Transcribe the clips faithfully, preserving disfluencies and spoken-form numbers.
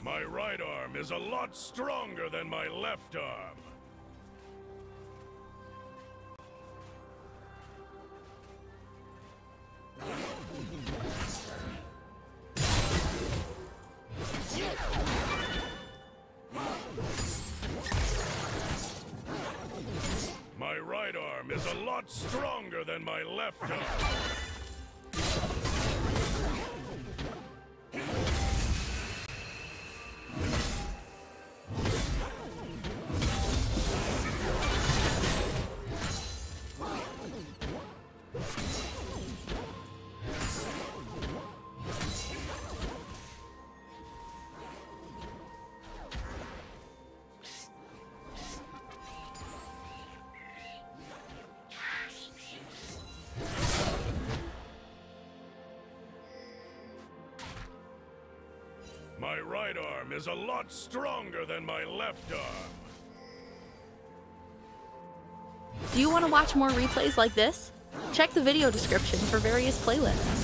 My right arm is a lot stronger than my left arm. My right arm is a lot stronger than my left arm. My right arm is a lot stronger than my left arm. Do you want to watch more replays like this? Check the video description for various playlists.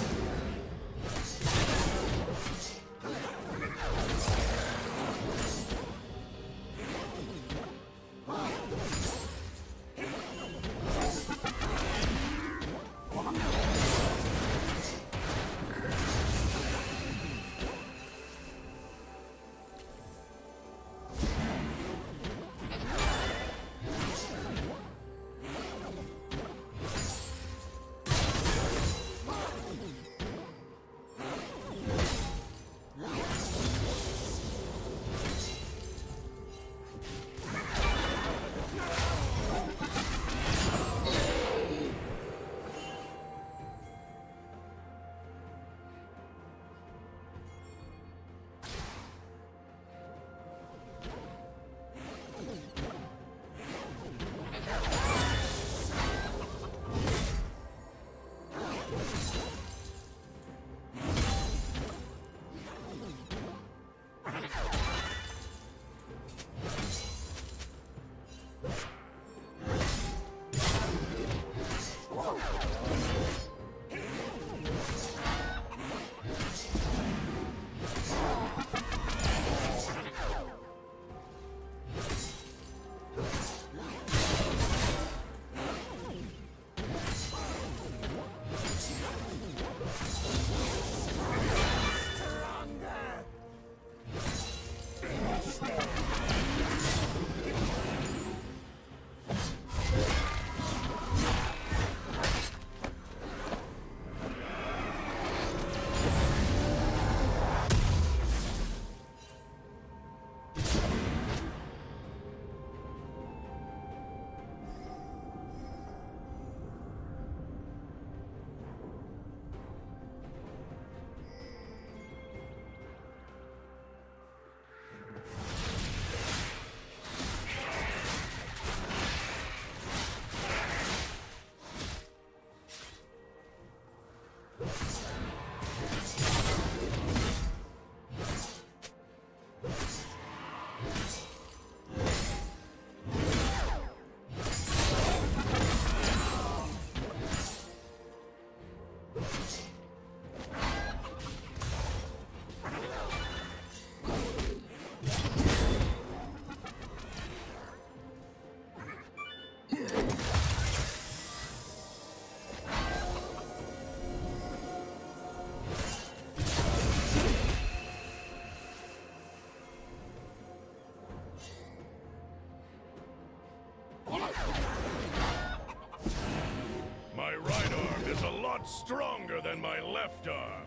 My right arm is a lot stronger than my left arm.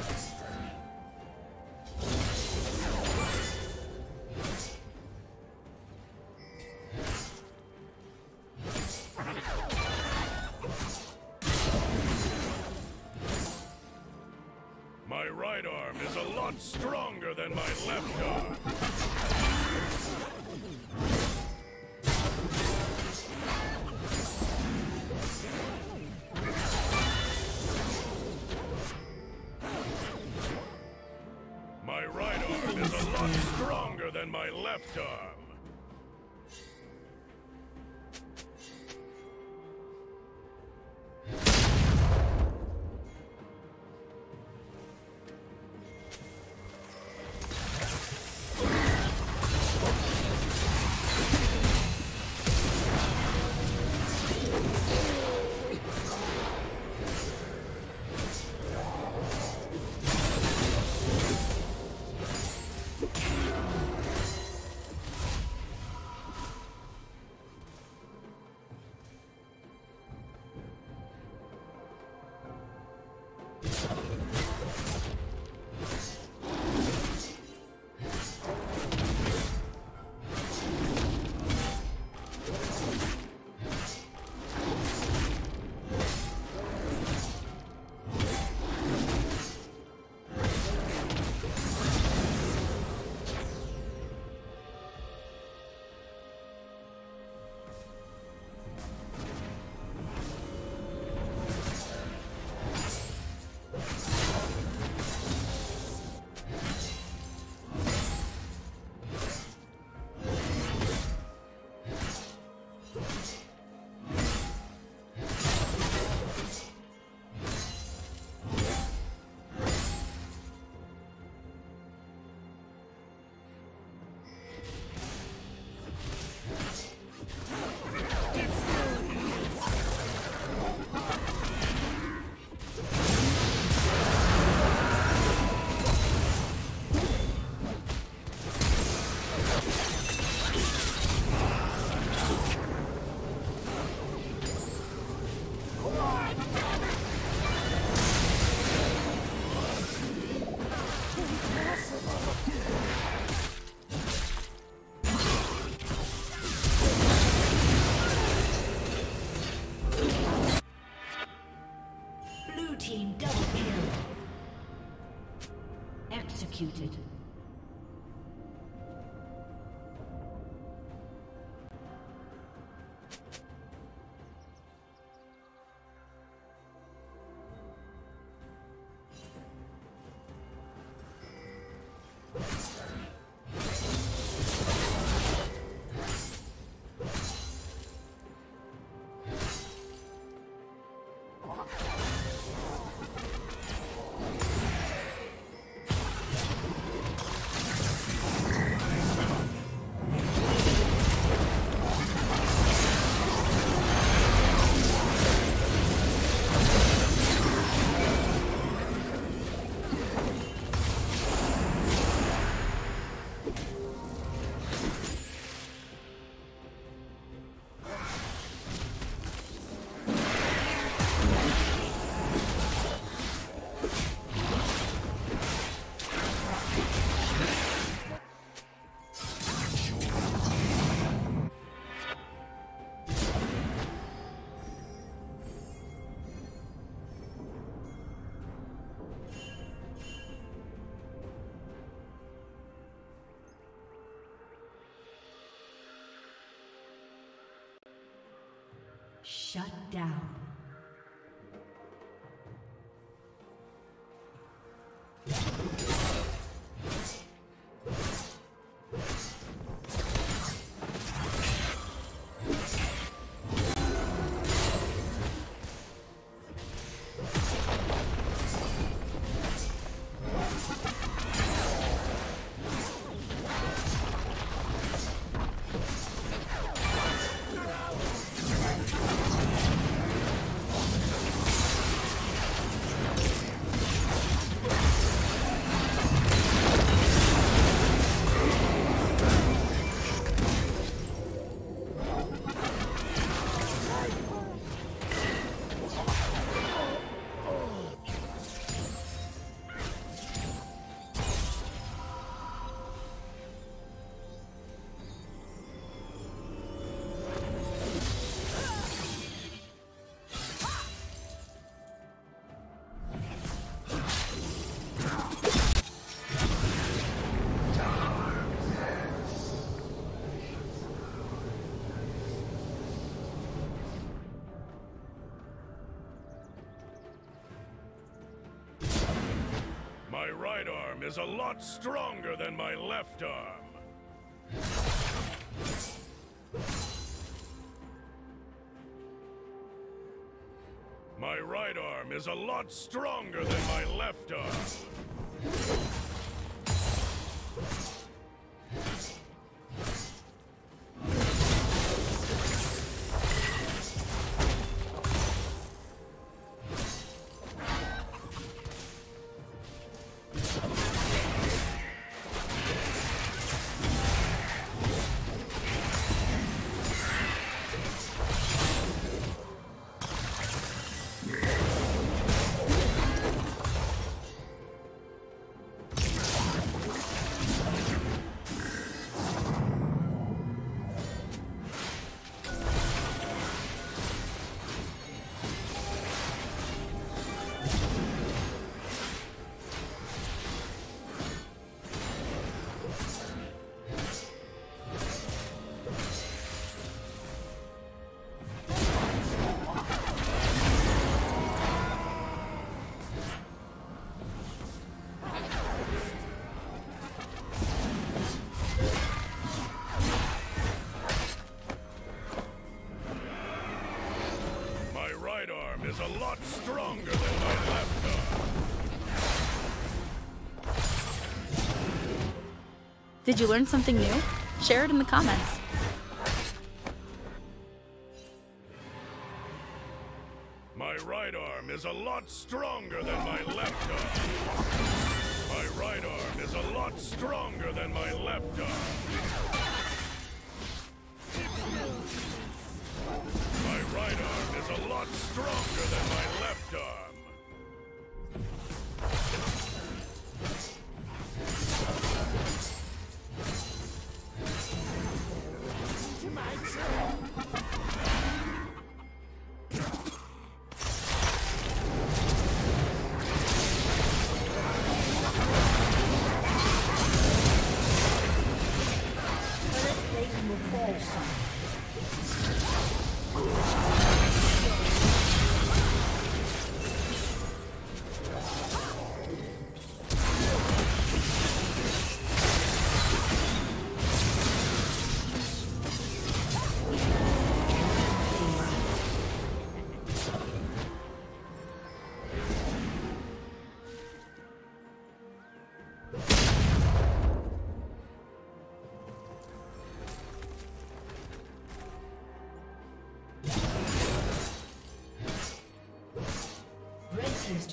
My right arm is a lot stronger than my left arm. My right arm is a lot stronger than my left arm. executed. Shut down. My right arm is a lot stronger than my left arm. My right arm is a lot stronger than my left arm. Is a lot stronger than my left arm. Did you learn something new? Share it in the comments. My right arm is a lot stronger than my left arm. My right arm is a lot stronger than my left arm. My right arm is a lot stronger than my left arm. To my turn.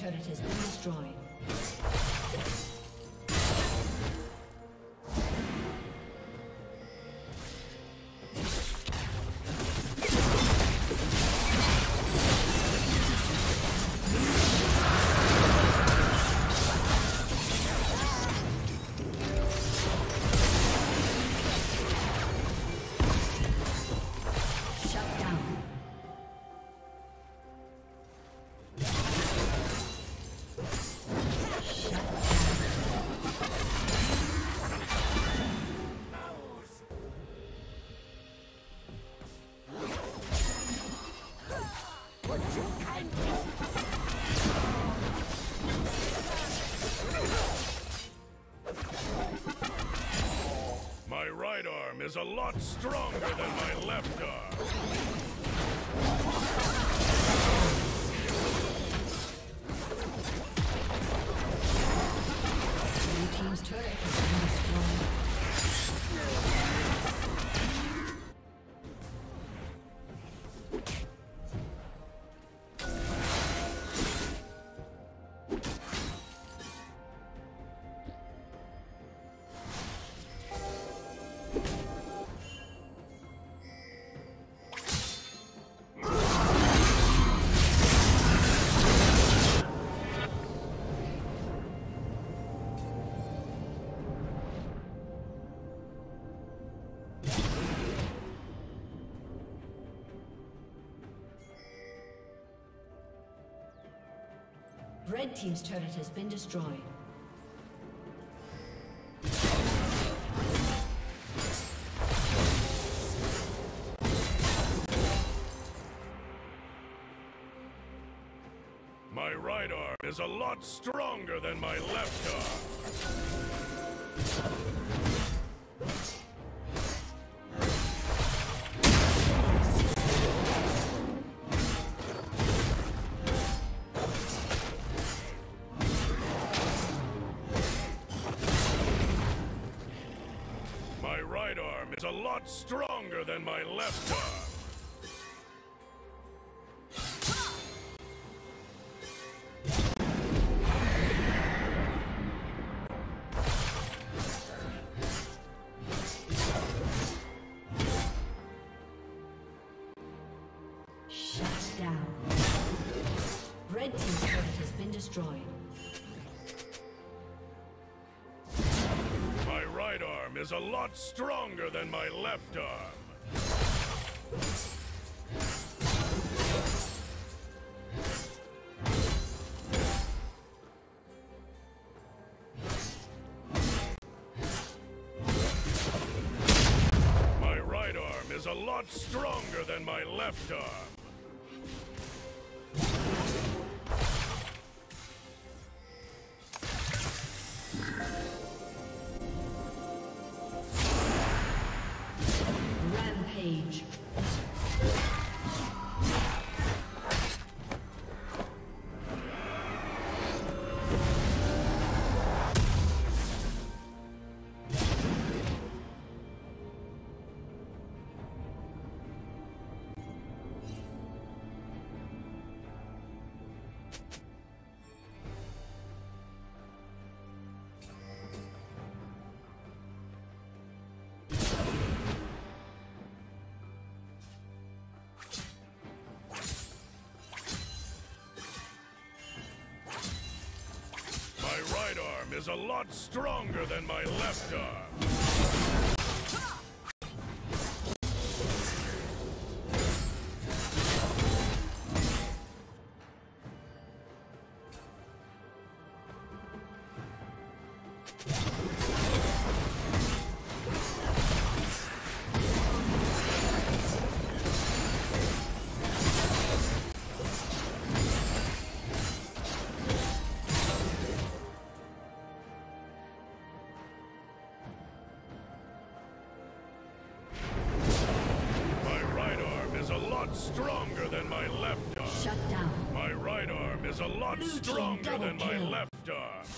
turret has been destroyed. My right arm is a lot stronger than my left arm. Blue team's turret has been destroyed. Red team's turret has been destroyed. My right arm is a lot stronger than my left arm. My right arm is a lot stronger than my left arm. Shut down. Red team's turret has been destroyed. My right arm is a lot stronger than my left arm. My right arm is a lot stronger than my left arm. Rampage. My right arm is a lot stronger than my left arm. Stronger than my left arm. Shut down. My right arm is a lot Blue team stronger double than my kill. left arm.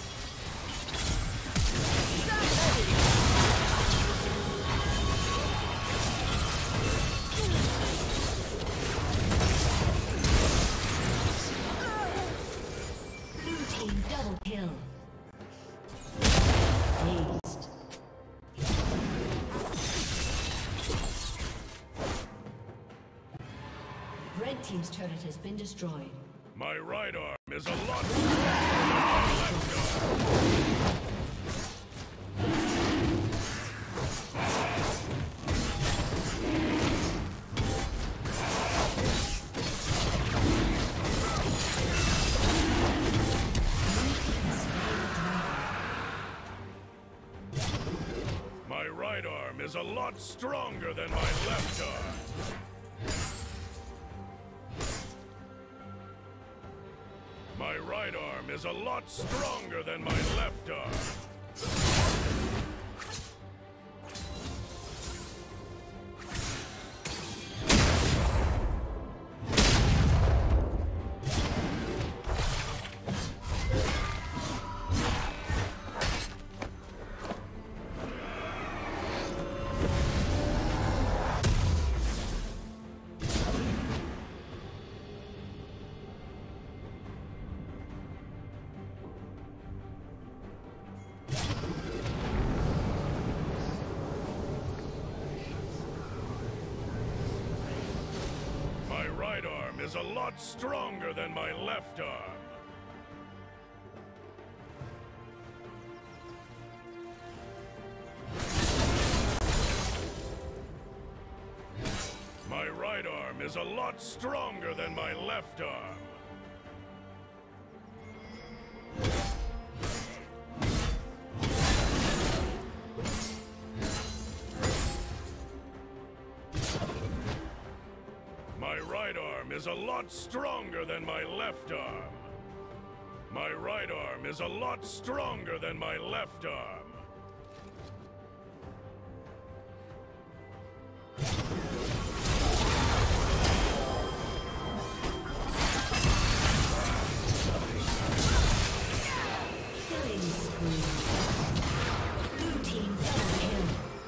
Red team's turret has been destroyed. My right arm is a lot stronger than my left arm. My right arm is a lot stronger than my left arm. My right arm is a lot stronger than my left arm. My right arm is a lot stronger than my left arm. My right arm is a lot stronger than my left arm. My right arm is a lot stronger than my left arm. My right arm is a lot stronger than my left arm. Killing spree. Blue team double kill.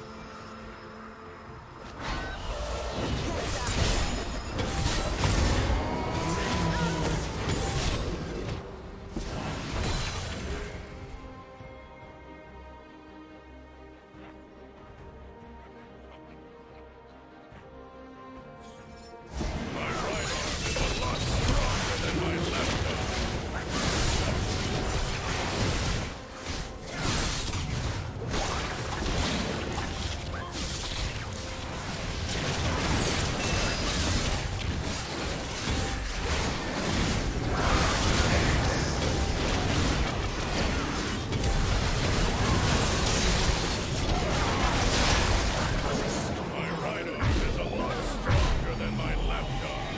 My right arm is a lot stronger than my left arm. My right arm is a lot stronger than my left arm.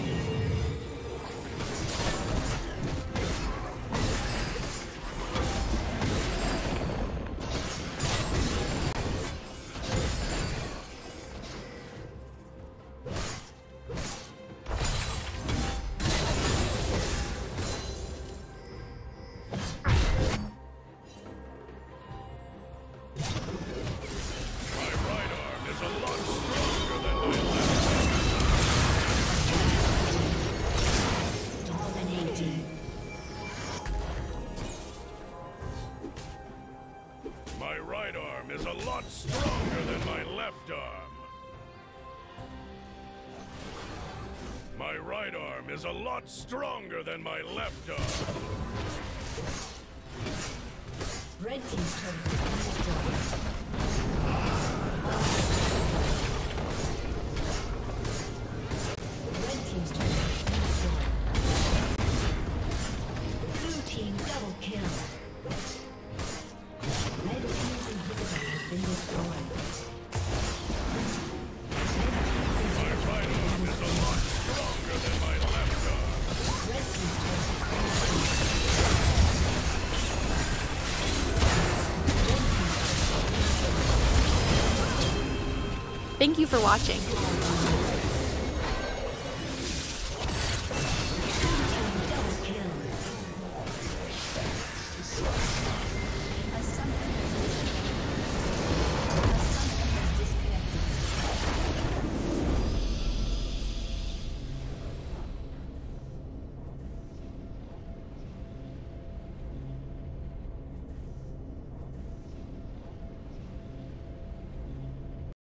My right arm is a lot stronger than my left arm. Dominating. My right arm is a lot stronger than my left arm. My right arm is a lot stronger than my left arm. Red team's turret has been destroyed. Red team's turret has been destroyed. Blue team double kill. Red team's inhibitor has been destroyed. My right arm is a lot stronger than my left arm. Red team's turret has been destroyed. Thank you for watching.